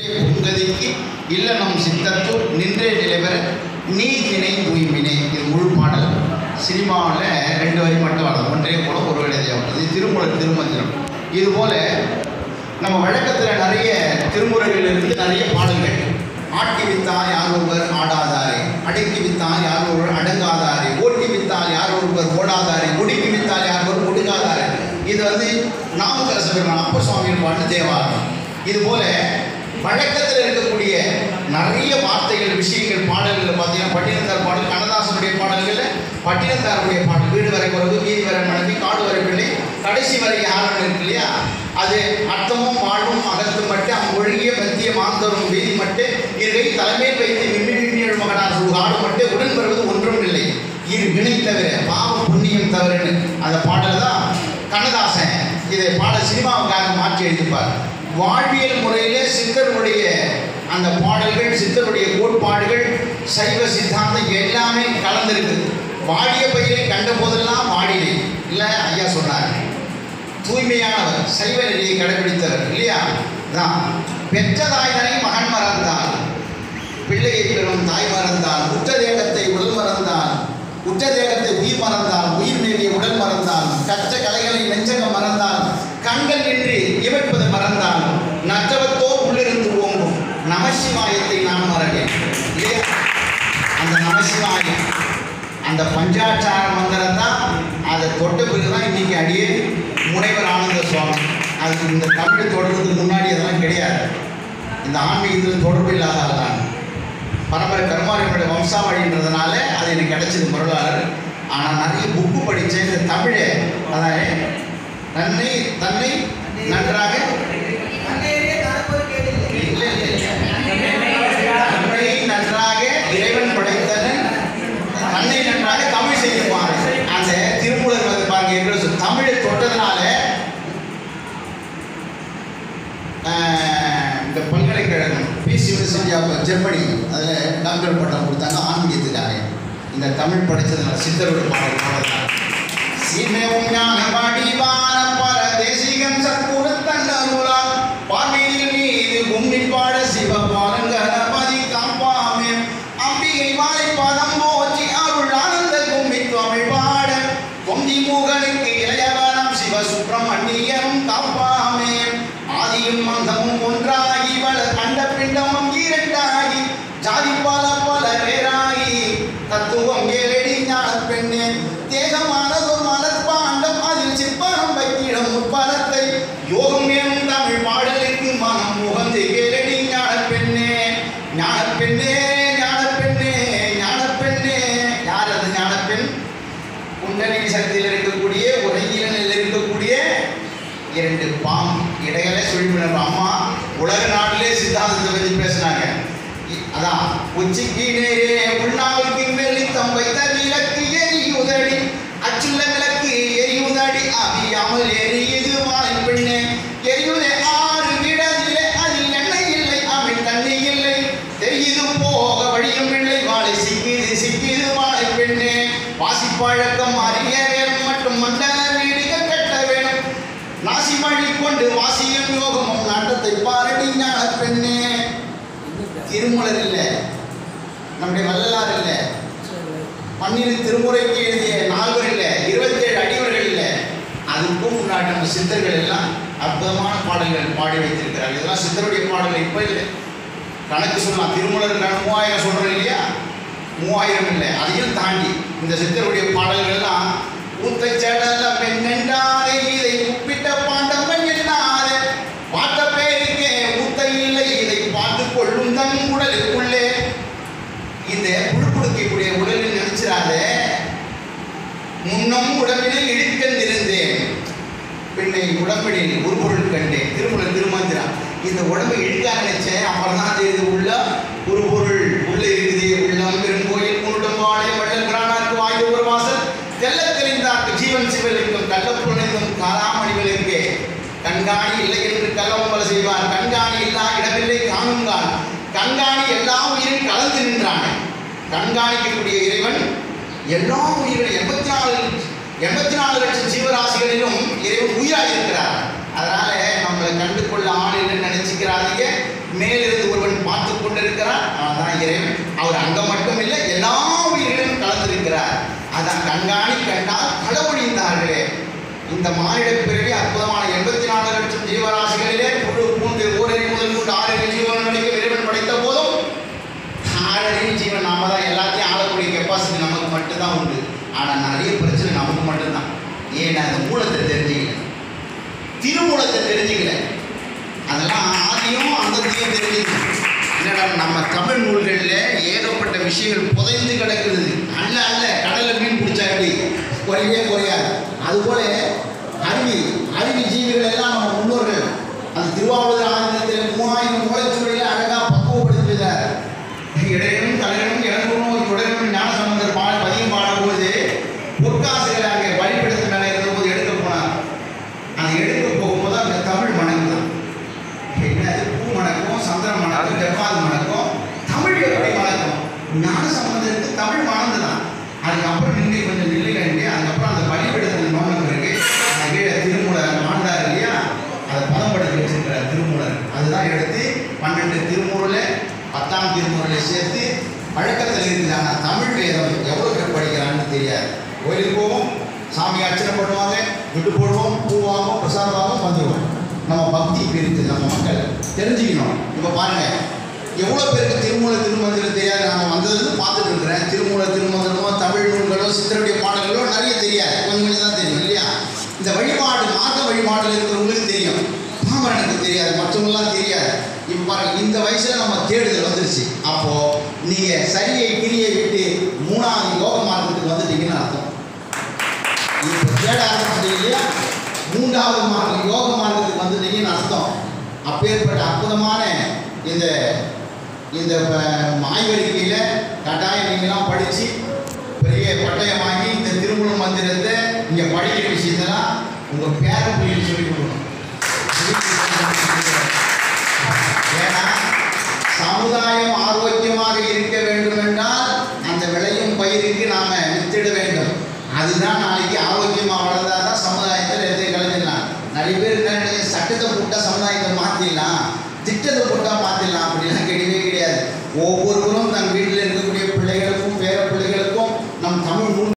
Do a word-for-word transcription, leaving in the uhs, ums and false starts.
பொங்கதிக்கு இல்லனம் சித்தத்து நின்றே நிலைபெற நீ திணை தூய்மினை. இது முழு பாடல். சினிமாவில் ரெண்டு வரி மட்டும் வரும். ஒன்றே போல ஒரு வேலை தேவைப்படுது. இது திருமூலர் திருமந்திரம். இதுபோல் நம்ம வழக்கத்தில் நிறைய திருமுறைகளிலிருந்து நிறைய பாடல்கள். ஆட்டி வித்தால் யார் ஒருவர் ஆடாதாரே, அடக்கி வித்தால் யார் ஒருவர் அடங்காதாரே, ஓட்டி வித்தால் யார் ஒருவர் ஓடாதாரே, ஒடுக்கி வித்தால் யார் ஒருவர் ஒடுங்காதாரே. இது வந்து நாமக்கரச பெருமான் அப்பர் சுவாமியின் பாட்டு தேவாரம். இதுபோல் வழக்கத்தில் இருக்கக்கூடிய நிறைய வார்த்தைகள் விஷயங்கள் பாடல்களில் பார்த்தீங்கன்னா பட்டினத்தார் பாடல், கண்ணதாசனுடைய பாடல்களில் பட்டினத்தாருடைய பாடல் வீடு வரை குறவு வீதி வரை மனைவி காடு வரை பிள்ளை கடைசி வரை யாரும் இருக்கு இல்லையா, அது அர்த்தமும் வாழ்வும் அகத்து மட்டும் அவ்வொழுகிய மத்திய மாந்தரும் வீதி மட்டும் இருகை தலைமையில் வைத்து மிம்மி மிம்மியல் மகனார் காடு மட்டும் உடன் வருவது ஒன்றும் இல்லை இரு வினை தவிர பாவம் புண்ணியம் தவிரன்னு அந்த பாடல் தான் கண்ணதாசன் இதை பாட சினிமாவுக்காக மாற்றி எழுதிப்பார். வாழ்வியல் முறையிலே சித்தருடைய அந்த பாடல்கள், சித்தருடைய கோட்பாடுகள், சைவ சித்தாந்தம் எல்லாமே கலந்துருக்கு. வாடிய பயிரை கண்ட போதெல்லாம் வாடினே இல்லை ஐயா சொன்னார். தூய்மையானவர், சைவ நெறியை கடைபிடித்தவர் இல்லையா. தான் பெற்ற தாய்தனை மகன் மறந்தால், பிள்ளையை பெறும் தாய் மறந்தால், உற்ற தேகத்தை உடல் மறந்தால், உற்ற தேகத்தை உயிர் மறந்தால், உயிர் மேவிய உடல் மறந்தால், கற்ற கலைகளை நெஞ்சகம் மறந்தால், கண்கள் நின்று இமைப்பது மறந்தால், நற்றவத்தோ உள்ளிருந்து ஓங்கும் நமசிவாயத்தை நான் மறவேன் இல்லையா. அந்த நமசிவாயம் அந்த பஞ்சாட்சார மந்திரம் தான். அதை தொட்ட பிறகு தான் இன்றைக்கி அடியே முனைவர் ஆனந்த சுவாமி. அதுக்கு இந்த தமிழ் தொடர்றதுக்கு முன்னாடி அதெல்லாம் கிடையாது. இந்த ஆன்மீகத்தில் தொடர்பு இல்லாத ஆள் தான். பரம்பரை கருமாரியனுடைய வம்சாவழின்றதுனால அது எனக்கு கிடைச்சது பொருளாளர். ஆனால் நிறைய புக்கு படித்தேன். இந்த தமிழை அதாவது நன்னை தன்னை நன்றாக தன்னை நன்றாக இறைவன் படைத்தவன் தன்னை நன்றாக தமிழ் செய்திருப்பாங்க. அந்த திருமூலர் வந்து பாருங்க எங்களுக்கு தமிழை தொட்டதுனால இந்த பல்கலைக்கழகம் பீஸ் யூனிவர்சிட்டி ஆஃப் ஜெர்மனி அதில் டாக்டர் பட்டம் கொடுத்தாங்க ஆன்மீகத்துக்காக. இந்த தமிழ் படித்ததுனால சித்தரோட பாடல் பாடலாம். சீமையும் ஞான வடிவான பரதேசிகம் சத்குரு தன்னருளால் பார்வையில் மீது கும்மி பாட சிவபாலன் கணபதி காப்பாமே அம்பிகை வாழை பதம் போற்றி அருள் ஆனந்த கும்மி தமிழ் பாட பொங்கி மூகனுக்கு இளையவனம் சிவ சுப்பிரமணியம் காப்பாமே ஆதியும் மந்தமும் ஒன்றாகி வள கண்ட பிண்டமும் இரண்டாகி ஜாதி பல பல பேராகி தத்துவம் ஏழடி ஞான பெண்ணே தேகமானதொரு மலர்பாண்டம் அதில் சிற்பனம் வைத்திடம் முற்பலத்தை யோகம் எனும் தமிழ் பாடலுக்கு மனம் முகந்து கேளடி ஞான பெண்ணே ஞான பெண்ணே ஞான பெண்ணே ஞான பெண்ணே. யார் அது ஞான பெண்? குண்டலினி சக்தியில் இருக்கக்கூடிய உரையிலில் இருக்கக்கூடிய இரண்டு பாம் இடையில சொல்லிவிடுற அம்மா உலக நாட்டிலே சித்தாந்தத்தை பற்றி பேசினாங்க. அதான் உச்சிக்கு நேரே உள்நாவுக்கு மெல்லித்தம் வைத்த விளக்கு எரியுதடி அச்சுள்ள விளக்கு எரியுதடி அவியாமல் எரியுது வாழை பெண்ணே எரியுதே ஆறு விடதிலே அதில் எண்ணெய் இல்லை அவன் தண்ணி இல்லை தெரியுது போக வழியும் இல்லை வாழை சிக்கிது சிக்கிது வாழை பெண்ணே வாசிப்பழக்கம் அறிய வேணும் மற்றும் மண்டல வீடுகள் கட்ட வேணும் நாசி வழி கொண்டு வாசியும் யோகமும் நாட்டத்தை பாரடி ஞான பெண்ணே. திருமூலர் இல்லை, நம்முடைய வள்ளலார் இல்லை, பன்னிரு திருமுறைக்கு எழுதிய நால்வர் இல்லை, இருபத்தேழு அடிவர்கள் இல்லை. அதுக்கும் முன்னாடி நம்ம சித்தர்கள் எல்லாம் அற்புதமான பாடல்கள் பாடி வைத்திருக்கிறார்கள். இதெல்லாம் சித்தருடைய பாடல்கள் இப்போ இல்லை. கணக்கு சொல்லலாம். திருமூலர் மூவாயிரம் சொல்கிறோம் இல்லையா, மூவாயிரம் இல்லை, அதையும் தாண்டி இந்த சித்தருடைய பாடல்கள்லாம் ஊத்த செடல பெண்ணென்றாரே இதை உப்பிட்ட பாண்டவன் என்னாரே பார்த்த பேருக்கே ஊத்த இல்லை இதை பார்த்து கொள்ளும் தன் உடலுக்குள்ளே. இந்த புழுக்குடுக்கக்கூடிய உடலில் நினைச்சிடாதே முன்னும் உடம்பினில் இழுக்கந்திருந்தேன் பின்னை உடம்பினில் ஒரு பொருள் கண்டேன். திருமண திருமந்திரம். இந்த உடம்பை இழுக்க நினைச்சேன், அப்புறம் தான் தெரியுது உள்ள ஒரு பொருள் உள்ள இருக்குது. உள்ளம் பெருங்கோயில் உன்னுடன் வாழை வள்ளல் கிரானாருக்கு வாய்ந்த ஒரு வாசல் தெல்ல தெரிந்தார்க்கு ஜீவன் சிவலிங்கம் கள்ளப்புலனும் காலாமணிகளுக்கே கண்காணி இல்லை என்று கள்ளம்பல செய்வார். கண்காணி இல்லா இடமில்லை காணுங்கான் கண்காணி எல்லா உயிரும் கலந்து நின்றான். கண்காணிக்கக்கூடிய இறைவன் எல்லா உயிர்களும் எண்பத்தி நாலு எண்பத்தி நாலு லட்சம் ஜீவராசிகளிலும் இறைவன் உயிராக இருக்கிறார். அதனால நம்மளை கண்டு கொள்ள ஆள் இல்லைன்னு நினைச்சுக்கிறாதீங்க. மேலிருந்து கொண்டிருக்கிறார். அவன் தான் இறைவன். அவர் அங்க மட்டும் இல்லை, எல்லா உயிரிலும் கலந்திருக்கிறார். அதான் கண்காணி கண்டால் களவொழிந்தார்களே. இந்த மானிட பிறவி அற்புதமான எண்பத்தி நாலு லட்சம் ஜீவராசிகளிலே புழு பூண்டு ஊரறி முதல் கொண்டு ஆறறிவு ஜீவன்களுக்கு இறைவன் படைத்த போதும் ஆறறிவு ஜீவன் நாம தான் எல்லாத்தையும் ஆளக்கூடிய கெப்பாசிட்டி நமக்கு மட்டும்தான் உண்டு. ஆனால் நிறைய பிரச்சனை நமக்கு மட்டும்தான். ஏன்னா அந்த மூலத்தை தெரிஞ்சுக்கல, திருமூலத்தை தெரிஞ்சுக்கல. அதெல்லாம் ஆதியும் அந்தத்தையும் தெரிஞ்சுக்கணும். என்னடா நம்ம தமிழ் நூல்களில் ஏகப்பட்ட விஷயங்கள் புதைந்து கிடக்குது. அல்ல அல்ல கடலில் மீன் பிடிச்சா எப்படி குறையே குறையாது. அதுபோல அருவி அருவி ஜீவிகள் எல்லாம் நம்ம முன்னோர்கள் அந்த திருவாவூர் ஆனந்தத்தில் மூவாயிரம் மூலச்சுவடியில் அழகாக பக்குவப்படுத்தினார். இடையனும் தலைவனும் இளங்கணும் உடனும் ஞான சம்பந்தர் பாட பதியம் பாடும்போது பொற்காசுகளை அங்கே வழிபடுத்த மேலே இருந்தபோது எடுக்க போனார். அதை எடுக்க போகும்போது அந்த தமிழ் மணக்கு தான் என்ன, பூ மணக்கும், சந்திரன் மணக்கும், ஜப்பாது மணக்கும், தமிழ் எப்படி மணக்கும்? ஞான சம்பந்தத்துக்கு தமிழ் மணந்து தான். அதுக்கப்புறம் நின்று கொஞ்சம் நில்லு கண்டு அதுக்கப்புறம் அந்த வழிபடுத்தல் நோக்கம் இருக்கு. அந்த கீழே திருமூலர் ஆண்டார் இல்லையா, அதை பதப்படுத்தி வச்சிருக்கிறார் திருமூலர். அதுதான் எடுத்து பன்னெண்டு திருமூரில் பத்தாம் திருமுறையில் சேர்த்து பழக்கத்தில் இருக்கிறாங்க. தமிழ் வேதம் எவ்வளோ பேர் படிக்கிறான்னு தெரியாது. கோயிலுக்கு போவோம், சாமி அர்ச்சனை பண்ணுவாங்க, விட்டு போடுவோம், பூ வாங்குவோம், பிரசாதம் வாங்குவோம், வந்துடுவோம். நம்ம பக்தி இருக்குது, நம்ம மக்கள் தெரிஞ்சுக்கணும். இப்போ பாருங்கள் எவ்வளோ பேருக்கு திருமூல திருமந்திரம் தெரியாது. நாம் வந்ததுன்னு பார்த்துட்டு இருக்கிறேன். திருமூல திருமந்திரமோ தமிழ் நூல்களோ சித்தருடைய பாடல்களோ நிறைய தெரியாது, கொஞ்சம் கொஞ்சம் தான் தெரியும் இல்லையா. இந்த வழிபாடு மார்க்க வழிபாடில் இருக்கிறவங்களுக்கு தெரியும், பாமரனுக்கு தெரியாது, மற்றவங்களாம் தெரியாது. இப்போ பாருங்கள் இந்த வயசில் நம்ம தேடுதல் வந்துருச்சு. அப்போது நீங்கள் சரியை கிரியை விட்டு மூணாவது யோக மார்க்கத்துக்கு வந்துட்டீங்கன்னு அர்த்தம். இப்போ தேட ஆரம்பிச்சிட்டீங்க இல்லையா, மூன்றாவது மார்க்கம் யோக மார்க்கத்துக்கு வந்துட்டீங்கன்னு அர்த்தம். அப்பேற்பட்ட அற்புதமான இந்த இந்த ஆய்வறிக்கையில் கட்டாயம் நீங்களாம் படித்து பெரிய பட்டயம் வாங்கி இந்த திருமூல மந்திரத்தை இங்கே படிக்கிற விஷயத்தெல்லாம் உங்கள் பேர பிள்ளைகள் சொல்லிக் கொடுக்கணும். ஏன்னா சமுதாயம் ஆரோக்கியமாக இருக்க வேண்டும் என்றால் அந்த விளையும் பயிருக்கு நாம் வித்திட வேண்டும். அதுதான் நாளைக்கு ஆரோக்கியமாக வளர்ந்தால் தான் சமுதாயத்தில் எதை கலைஞ்சிடலாம். நிறைய பேர் என்ன சட்டத்தை போட்டால் சமுதாயத்தை மாற்றிடலாம், திட்டத்தை போட்டால் மாற்றிடலாம் அப்படிலாம் கிடையவே கிடையாது. ஒவ்வொரு